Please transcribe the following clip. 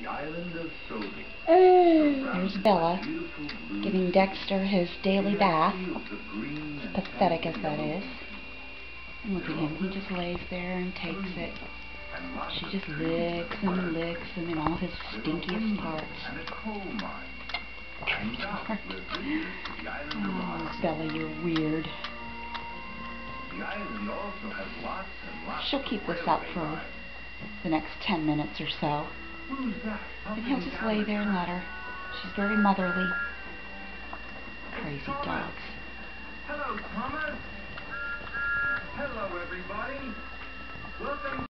There's Bella giving Dexter his daily bath, as pathetic as that is. And look at him, he just lays there and takes it. She just licks him in all his stinkiest parts. Oh, Bella, you're weird. She'll keep this up for the next 10 minutes or so. And he'll just lay there and let her. She's very motherly. Crazy dogs. Hello, Thomas. Hello, everybody. Welcome.